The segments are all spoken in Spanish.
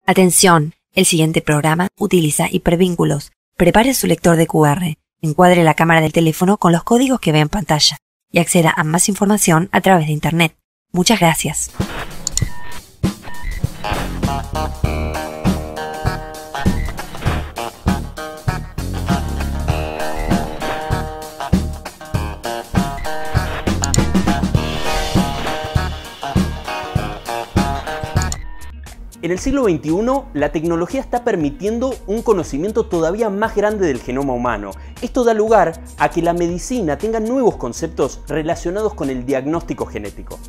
Atención, el siguiente programa utiliza hipervínculos. Prepare su lector de QR, encuadre la cámara del teléfono con los códigos que ve en pantalla y acceda a más información a través de Internet. Muchas gracias. En el siglo XXI, la tecnología está permitiendo un conocimiento todavía más grande del genoma humano. Esto da lugar a que la medicina tenga nuevos conceptos relacionados con el diagnóstico genético.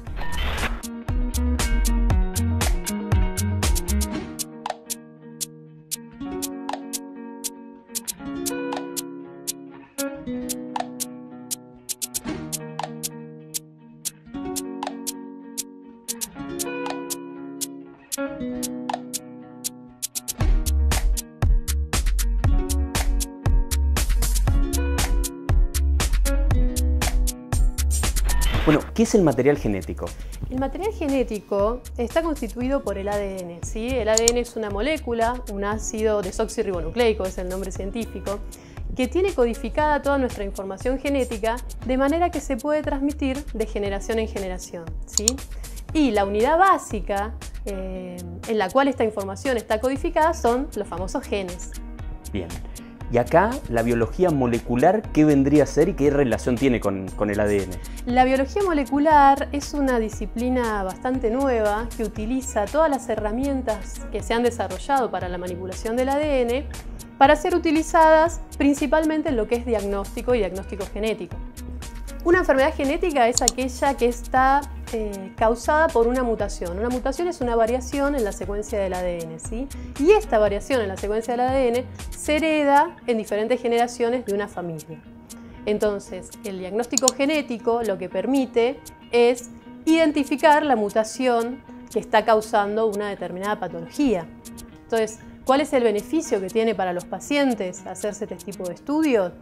Bueno, ¿qué es el material genético? El material genético está constituido por el ADN, ¿sí? El ADN es una molécula, un ácido desoxirribonucleico, es el nombre científico, que tiene codificada toda nuestra información genética de manera que se puede transmitir de generación en generación, ¿sí? Y la unidad básica en la cual esta información está codificada son los famosos genes. Bien. Y acá, la biología molecular, ¿qué vendría a ser y qué relación tiene con el ADN? La biología molecular es una disciplina bastante nueva que utiliza todas las herramientas que se han desarrollado para la manipulación del ADN para ser utilizadas principalmente en lo que es diagnóstico y diagnóstico genético. Una enfermedad genética es aquella que está causada por una mutación. Una mutación es una variación en la secuencia del ADN, ¿sí? Y esta variación en la secuencia del ADN se hereda en diferentes generaciones de una familia. Entonces, el diagnóstico genético lo que permite es identificar la mutación que está causando una determinada patología. Entonces, ¿cuál es el beneficio que tiene para los pacientes hacerse este tipo de estudios?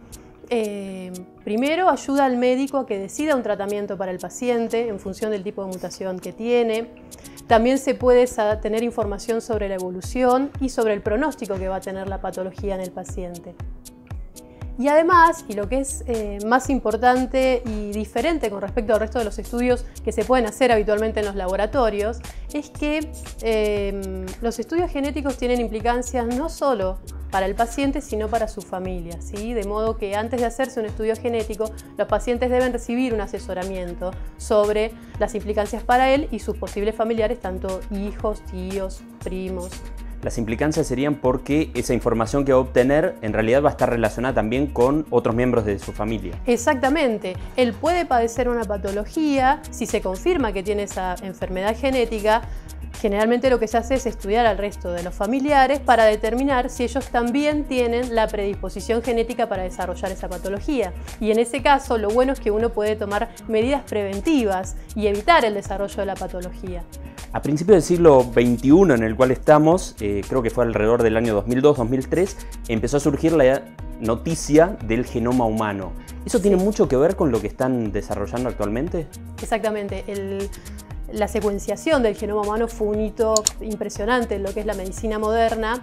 Primero, ayuda al médico a que decida un tratamiento para el paciente en función del tipo de mutación que tiene. También se puede tener información sobre la evolución y sobre el pronóstico que va a tener la patología en el paciente. Y además, y lo que es más importante y diferente con respecto al resto de los estudios que se pueden hacer habitualmente en los laboratorios, es que los estudios genéticos tienen implicancias no solo para el paciente, sino para su familia, ¿sí? De modo que antes de hacerse un estudio genético, los pacientes deben recibir un asesoramiento sobre las implicancias para él y sus posibles familiares, tanto hijos, tíos, primos. Las implicancias serían porque esa información que va a obtener en realidad va a estar relacionada también con otros miembros de su familia. Exactamente. Él puede padecer una patología, si se confirma que tiene esa enfermedad genética. Generalmente lo que se hace es estudiar al resto de los familiares para determinar si ellos también tienen la predisposición genética para desarrollar esa patología. Y en ese caso lo bueno es que uno puede tomar medidas preventivas y evitar el desarrollo de la patología. A principios del siglo XXI en el cual estamos, creo que fue alrededor del año 2002-2003, empezó a surgir la noticia del genoma humano. ¿Eso tiene mucho que ver con lo que están desarrollando actualmente? Exactamente. La secuenciación del genoma humano fue un hito impresionante en lo que es la medicina moderna,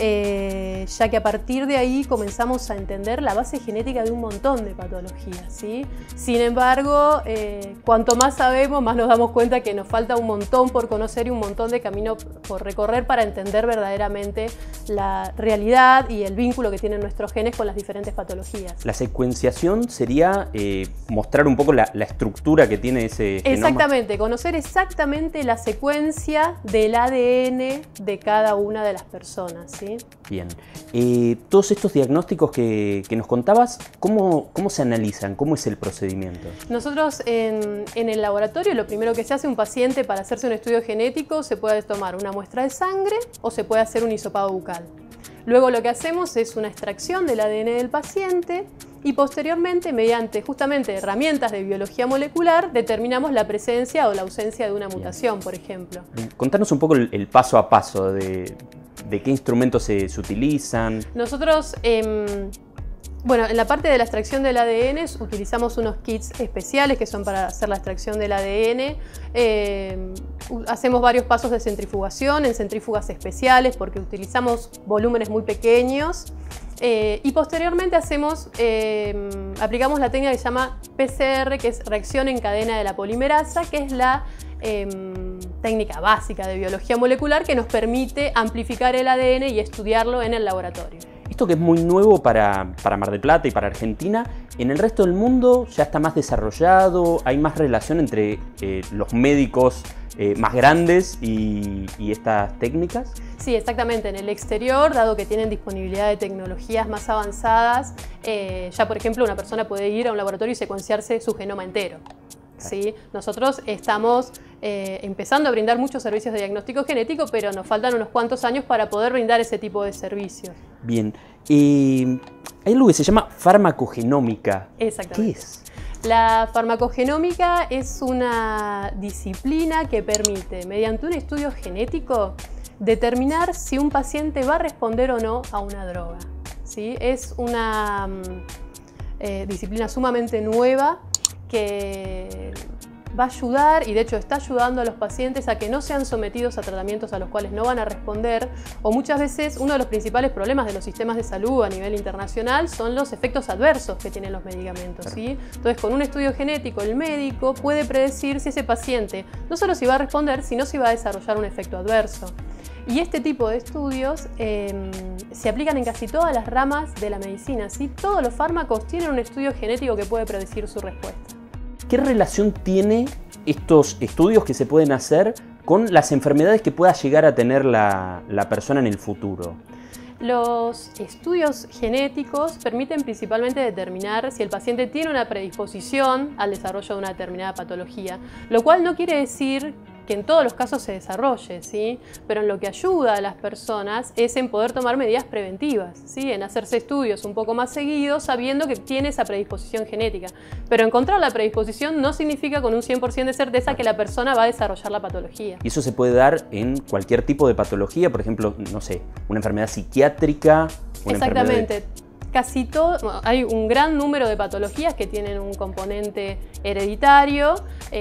ya que a partir de ahí comenzamos a entender la base genética de un montón de patologías, ¿sí? Sin embargo, cuanto más sabemos, más nos damos cuenta que nos falta un montón por conocer y un montón de camino por recorrer para entender verdaderamente la realidad y el vínculo que tienen nuestros genes con las diferentes patologías. La secuenciación sería mostrar un poco la estructura que tiene ese genoma. Exactamente, conocer exactamente la secuencia del ADN de cada una de las personas, ¿sí? Bien. Todos estos diagnósticos que nos contabas, ¿cómo se analizan? ¿Cómo es el procedimiento? Nosotros en el laboratorio lo primero que se hace un paciente para hacerse un estudio genético se puede tomar una muestra de sangre o se puede hacer un hisopado bucal. Luego lo que hacemos es una extracción del ADN del paciente y posteriormente, mediante justamente herramientas de biología molecular, determinamos la presencia o la ausencia de una mutación, por ejemplo. Contanos un poco el paso a paso de qué instrumentos se utilizan. Nosotros Bueno, en la parte de la extracción del ADN utilizamos unos kits especiales que son para hacer la extracción del ADN. Hacemos varios pasos de centrifugación en centrífugas especiales porque utilizamos volúmenes muy pequeños. Y posteriormente aplicamos la técnica que se llama PCR, que es reacción en cadena de la polimerasa, que es la técnica básica de biología molecular que nos permite amplificar el ADN y estudiarlo en el laboratorio. Esto que es muy nuevo para Mar del Plata y para Argentina, en el resto del mundo ya está más desarrollado, hay más relación entre los médicos más grandes y estas técnicas. Sí, exactamente. En el exterior, dado que tienen disponibilidad de tecnologías más avanzadas, ya por ejemplo una persona puede ir a un laboratorio y secuenciarse su genoma entero. ¿Sí? Nosotros estamos empezando a brindar muchos servicios de diagnóstico genético, pero nos faltan unos cuantos años para poder brindar ese tipo de servicios. Bien. Hay algo que se llama farmacogenómica. Exactamente. ¿Qué es? La farmacogenómica es una disciplina que permite, mediante un estudio genético, determinar si un paciente va a responder o no a una droga. ¿Sí? Es una disciplina sumamente nueva que va a ayudar, y de hecho está ayudando a los pacientes a que no sean sometidos a tratamientos a los cuales no van a responder, o muchas veces uno de los principales problemas de los sistemas de salud a nivel internacional son los efectos adversos que tienen los medicamentos, ¿sí? Entonces, con un estudio genético, el médico puede predecir si ese paciente no solo si va a responder, sino si va a desarrollar un efecto adverso. Y este tipo de estudios se aplican en casi todas las ramas de la medicina, ¿sí? Todos los fármacos tienen un estudio genético que puede predecir su respuesta. ¿Qué relación tiene estos estudios que se pueden hacer con las enfermedades que pueda llegar a tener la persona en el futuro? Los estudios genéticos permiten principalmente determinar si el paciente tiene una predisposición al desarrollo de una determinada patología, lo cual no quiere decir que en todos los casos se desarrolle, ¿sí? Pero en lo que ayuda a las personas es en poder tomar medidas preventivas, ¿sí? En hacerse estudios un poco más seguidos sabiendo que tiene esa predisposición genética. Pero encontrar la predisposición no significa con un 100% de certeza que la persona va a desarrollar la patología. Y eso se puede dar en cualquier tipo de patología, por ejemplo, no sé, una enfermedad psiquiátrica. Exactamente. Casi todo, hay un gran número de patologías que tienen un componente hereditario,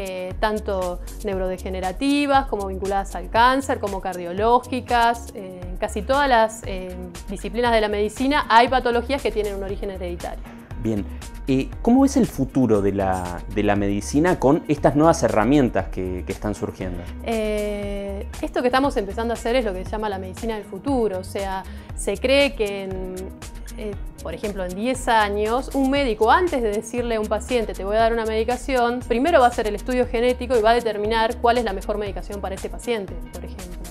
tanto neurodegenerativas como vinculadas al cáncer, como cardiológicas. En casi todas las disciplinas de la medicina hay patologías que tienen un origen hereditario. Bien, ¿cómo es el futuro de la medicina con estas nuevas herramientas que están surgiendo? Esto que estamos empezando a hacer es lo que se llama la medicina del futuro, o sea, se cree que por ejemplo, en 10 años, un médico antes de decirle a un paciente te voy a dar una medicación, primero va a hacer el estudio genético y va a determinar cuál es la mejor medicación para ese paciente, por ejemplo.